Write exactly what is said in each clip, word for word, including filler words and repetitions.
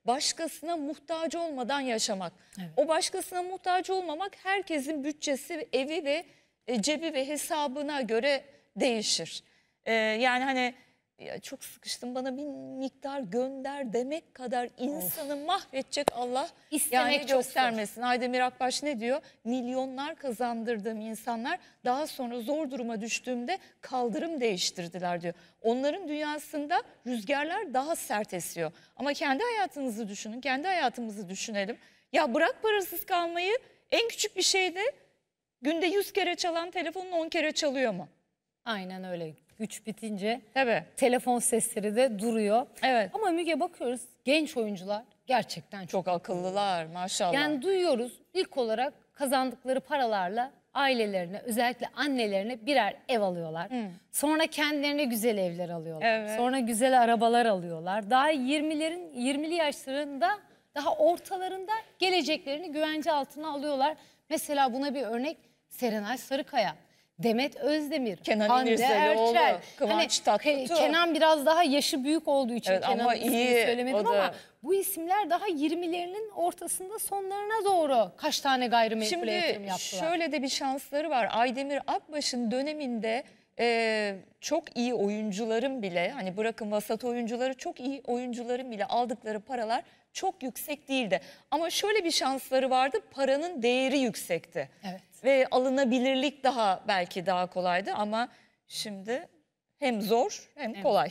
başkasına muhtaç olmadan yaşamak. Evet. O başkasına muhtaç olmamak herkesin bütçesi, evi ve e, cebi ve hesabına göre değişir. E, yani hani ya çok sıkıştım bana bir miktar gönder demek kadar insanı of. mahvedecek Allah İstemek yani göstermesin. Aydemir Akbaş ne diyor? Milyonlar kazandırdığım insanlar daha sonra zor duruma düştüğümde kaldırım değiştirdiler diyor. Onların dünyasında rüzgarlar daha sert esiyor. Ama kendi hayatınızı düşünün, kendi hayatımızı düşünelim. Ya bırak parasız kalmayı, en küçük bir şeyde günde yüz kere çalan telefonun on kere çalıyor mu? Aynen öyle. Güç bitince Tabii. telefon sesleri de duruyor. Evet. Ama Müge bakıyoruz genç oyuncular gerçekten çok, çok akıllılar maşallah. Yani duyuyoruz ilk olarak kazandıkları paralarla ailelerine özellikle annelerine birer ev alıyorlar. Hmm. Sonra kendilerine güzel evler alıyorlar. Evet. Sonra güzel arabalar alıyorlar. Daha yirmilerin yirmili yaşlarında daha ortalarında geleceklerini güvence altına alıyorlar. Mesela buna bir örnek Serenay Sarıkaya. Demet Özdemir, Kenan Hande Erçel, Kıvanç hani, Tatlıtuğ. Kenan biraz daha yaşı büyük olduğu için evet, Kenan'ın ismini söylemedim ama bu isimler daha yirmilerinin ortasında sonlarına doğru kaç tane gayrimenkule yatırım yaptılar. Şimdi şöyle de bir şansları var. Aydemir Akbaş'ın döneminde e, çok iyi oyuncuların bile hani bırakın vasat oyuncuları çok iyi oyuncuların bile aldıkları paralar çok yüksek değildi. Ama şöyle bir şansları vardı, paranın değeri yüksekti. Evet. Ve alınabilirlik daha belki daha kolaydı ama şimdi hem zor hem evet. kolay.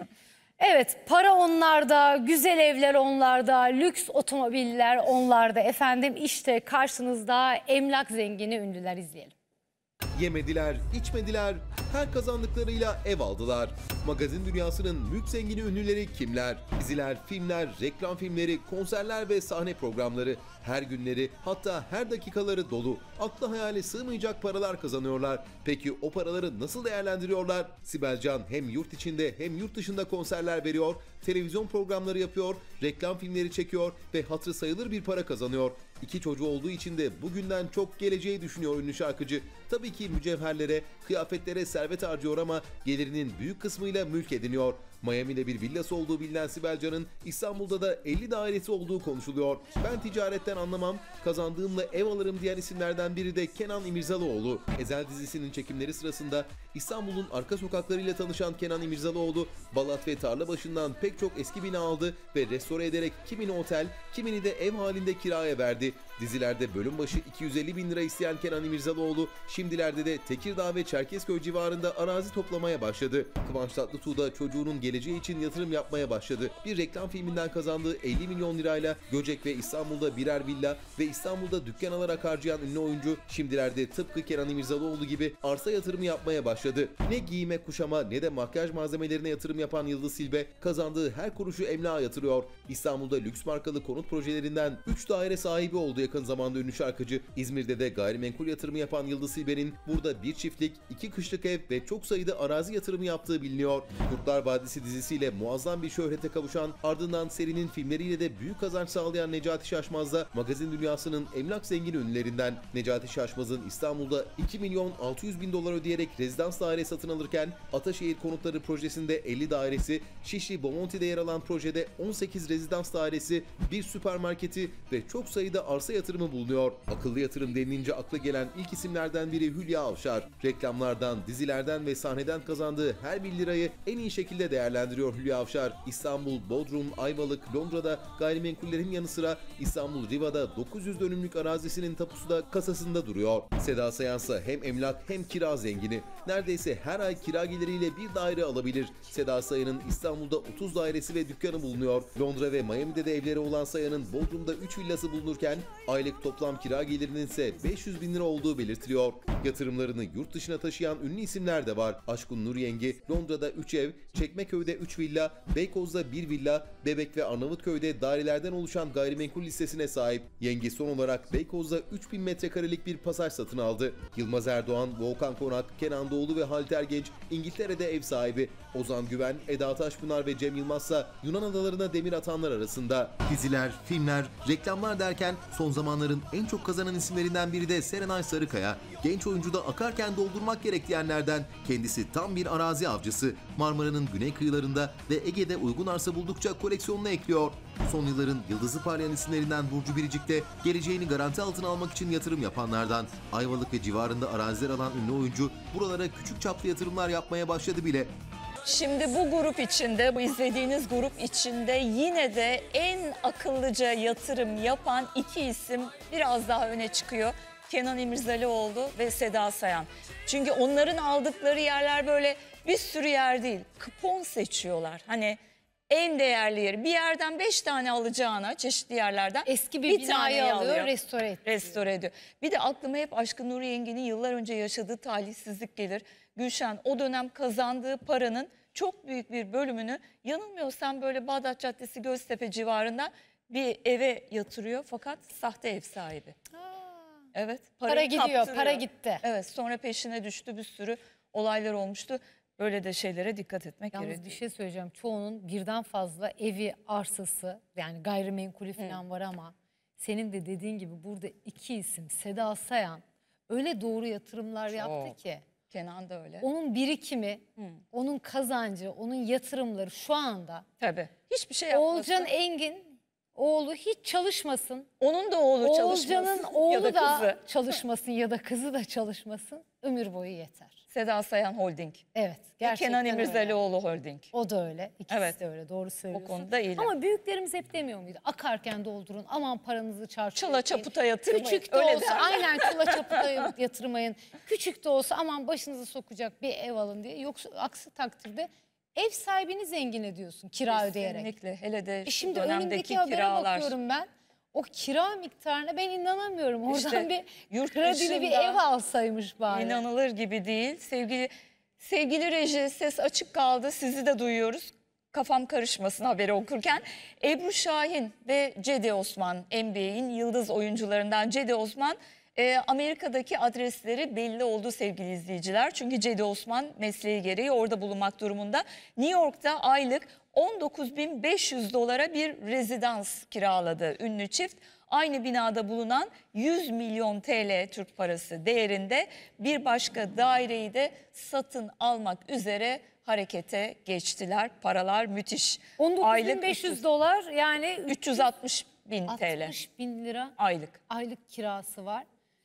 Evet, para onlarda, güzel evler onlarda, lüks otomobiller onlarda. Efendim işte karşınızda emlak zengini ünlüler, izleyelim. Yemediler, içmediler, her kazandıklarıyla ev aldılar. Magazin dünyasının mülk zengini ünlüleri kimler? Diziler, filmler, reklam filmleri, konserler ve sahne programları, her günleri hatta her dakikaları dolu. Akla hayale sığmayacak paralar kazanıyorlar. Peki o paraları nasıl değerlendiriyorlar? Sibel Can hem yurt içinde hem yurt dışında konserler veriyor, televizyon programları yapıyor, reklam filmleri çekiyor ve hatırı sayılır bir para kazanıyor. İki çocuğu olduğu için de bugünden çok geleceği düşünüyor ünlü şarkıcı. Tabii ki mücevherlere, kıyafetlere servet harcıyor ama gelirinin büyük kısmıyla mülk ediniyor. Miami'de bir villası olduğu bilinen Sibel Can'ın İstanbul'da da elli dairesi olduğu konuşuluyor. Ben ticaretten anlamam, kazandığımla ev alırım diyen isimlerden biri de Kenan İmirzalıoğlu. Ezel dizisinin çekimleri sırasında İstanbul'un arka sokaklarıyla tanışan Kenan İmirzalıoğlu, Balat ve Tarlabaşı'ndan pek çok eski bina aldı ve restore ederek kimini otel, kimini de ev halinde kiraya verdi. Dizilerde bölüm başı iki yüz elli bin lira isteyen Kenan İmirzalıoğlu, şimdilerde de Tekirdağ ve Çerkezköy civarında arazi toplamaya başladı. Kıvanç Tatlıtuğ da çocuğunun geleceği için yatırım yapmaya başladı. Bir reklam filminden kazandığı elli milyon lirayla Göcek ve İstanbul'da birer villa ve İstanbul'da dükkan alarak harcayan ünlü oyuncu, şimdilerde tıpkı Kenan İmirzalıoğlu gibi arsa yatırımı yapmaya başladı. Ne giyime kuşama ne de makyaj malzemelerine yatırım yapan Yıldız Silbe, kazandığı her kuruşu emlağa yatırıyor. İstanbul'da lüks markalı konut projelerinden üç daire sahibi oldu yakın zamanda ünlü şarkıcı. İzmir'de de gayrimenkul yatırımı yapan Yıldız Silbe'nin burada bir çiftlik, iki kışlık ev ve çok sayıda arazi yatırımı yaptığı biliniyor. Kurtlar Vadisi dizisiyle muazzam bir şöhrete kavuşan, ardından serinin filmleriyle de büyük kazanç sağlayan Necati Şaşmaz da magazin dünyasının emlak zengini ünlülerinden. Necati Şaşmaz'ın İstanbul'da iki milyon altı yüz bin dolar ödeyerek rezidans daire satın alırken Ataşehir Konutları projesinde elli dairesi, Şişli Bomonti'de yer alan projede on sekiz rezidans dairesi, bir süpermarketi ve çok sayıda arsa yatırımı bulunuyor. Akıllı yatırım denilince akla gelen ilk isimlerden biri Hülya Avşar. Reklamlardan, dizilerden ve sahneden kazandığı her bir lirayı en iyi şekilde değerlendiriyor Hülya Avşar. İstanbul, Bodrum, Ayvalık, Londra'da gayrimenkullerin yanı sıra İstanbul Riva'da dokuz yüz dönümlük arazisinin tapusu da kasasında duruyor. Seda Sayansa hem emlak hem kira zengini. Neredeyse her ay kira geliriyle bir daire alabilir. Seda Sayan'ın İstanbul'da otuz dairesi ve dükkanı bulunuyor. Londra ve Miami'de de evleri olan Sayan'ın Bodrum'da üç villası bulunurken aylık toplam kira gelirinin ise beş yüz bin lira olduğu belirtiliyor. Yatırımlarını yurt dışına taşıyan ünlü isimler de var. Aşkın Nur Yengi Londra'da üç ev, Çekmeköy'de üç villa, Beykoz'da bir villa, Bebek ve Arnavutköy'de dairelerden oluşan gayrimenkul listesine sahip. Yengi son olarak Beykoz'da üç bin metrekarelik bir pasaj satın aldı. Yılmaz Erdoğan, Volkan Konak, Kenan Doğulu ve Halit Ergenç İngiltere'de ev sahibi. Ozan Güven, Eda Taşpınar ve Cem Yılmazsa Yunan adalarına demir atanlar arasında. Diziler, filmler, reklamlar derken son zamanların en çok kazanan isimlerinden biri de Serenay Sarıkaya. Genç oyuncuda akarken doldurmak gerek diyenlerden, kendisi tam bir arazi avcısı. Marmara'nın güney kıyılarında ve Ege'de uygun arsa buldukça koleksiyonuna ekliyor. Son yılların yıldızı parlayan isimlerinden Burcu Biricik de geleceğini garanti altına almak için yatırım yapanlardan. Ayvalık ve civarında araziler alan ünlü oyuncu buralara küçük çaplı yatırımlar yapmaya başladı bile. Şimdi bu grup içinde, bu izlediğiniz grup içinde yine de en akıllıca yatırım yapan iki isim biraz daha öne çıkıyor. Kenan İmirzalıoğlu ve Seda Sayan. Çünkü onların aldıkları yerler böyle bir sürü yer değil. Kupon seçiyorlar. Hani en değerli yeri. Bir yerden beş tane alacağına çeşitli yerlerden Eski bir, bir binayı taneyi alıyor, alıyor. restore ediyor. Restore ediyor. Bir de aklıma hep Aşkın Nuri Yengi'nin yıllar önce yaşadığı talihsizlik gelir. Gülşen o dönem kazandığı paranın çok büyük bir bölümünü yanılmıyorsam böyle Bağdat Caddesi Göztepe civarında bir eve yatırıyor. Fakat sahte ev sahibi. Evet. Para parayı gidiyor, kaptırıyor. para gitti. Evet, sonra peşine düştü, bir sürü olaylar olmuştu. Böyle de şeylere dikkat etmek Yalnız gerekiyor. bir şey söyleyeceğim. Çoğunun birden fazla evi, arsası yani gayrimenkulü falan var ama senin de dediğin gibi burada iki isim Seda Sayan öyle doğru yatırımlar yaptı Çok. ki. Kenan da öyle. Onun birikimi, onun kazancı, onun yatırımları şu anda Tabii. Hiçbir şey yapmasın. Oğulcan Engin oğlu hiç çalışmasın. Onun da oğlu Oğulcan'ın çalışmasın oğlu ya da da kızı. çalışmasın ya da kızı da çalışmasın. Ömür boyu yeter. Seda Sayan Holding. Evet, Ve gerçekten Kenan öyle. İmirzalıoğlu Holding. O da öyle. İkisi Evet. de öyle. Doğru söylüyorsun. konuda iyiler. Ama büyüklerimiz hep demiyor muydu? Akarken doldurun. Aman paranızı çarçur Çala etmeyin. çaputa yatırmayın. Küçük de Öyle olsa derler. aynen çala çaputa yatırmayın. Küçük de olsa aman başınızı sokacak bir ev alın diye. Yoksa aksi takdirde ev sahibini zengin ediyorsun kira ödeyerek. Kesinlikle. Hele de E şu şimdi dönemdeki önümdeki habere kiralar. bakıyorum ben. O kira miktarına ben inanamıyorum. Oradan İşte bir yurt kredili bir dışında ev alsaymış bari. İnanılır gibi değil. Sevgili sevgili reji, ses açık kaldı. Sizi de duyuyoruz. Kafam karışmasın haberi okurken. Ebru Şahin ve Cedi Osman, N B A'in yıldız oyuncularından Cedi Osman, e, Amerika'daki adresleri belli oldu sevgili izleyiciler. Çünkü Cedi Osman mesleği gereği orada bulunmak durumunda. New York'ta aylık on dokuz bin beş yüz dolara bir rezidans kiraladı ünlü çift. Aynı binada bulunan yüz milyon T L Türk parası değerinde bir başka daireyi de satın almak üzere harekete geçtiler. Paralar müthiş. on dokuz bin Aylık beş yüz üç yüz dolar yani üç yüz altmış bin T L altmış bin lira aylık. aylık kirası var.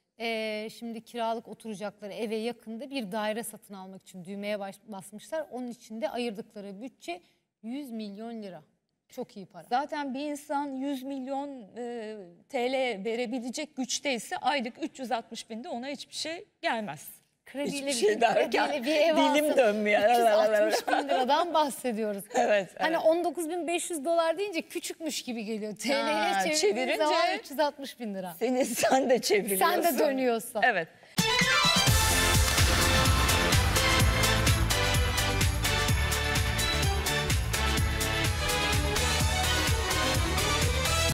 Ee, şimdi kiralık oturacakları eve yakında bir daire satın almak için düğmeye baş, basmışlar. Onun için de ayırdıkları bütçe yüz milyon lira. Çok iyi para. Zaten bir insan yüz milyon e, T L verebilecek güçteyse aylık üç yüz altmış binde ona hiçbir şey gelmez. Krediyle Hiçbir şey derken krediyle bir ev dilim alsın, dönmüyor. üç yüz altmış bin liradan bahsediyoruz. Evet, Hani evet. on dokuz bin beş yüz dolar deyince küçükmüş gibi geliyor. T L'ye Ha, çevirdiğin çevirince- zaman üç yüz altmış bin lira. Seni sen de çeviriyorsun. Sen de dönüyorsun. Evet.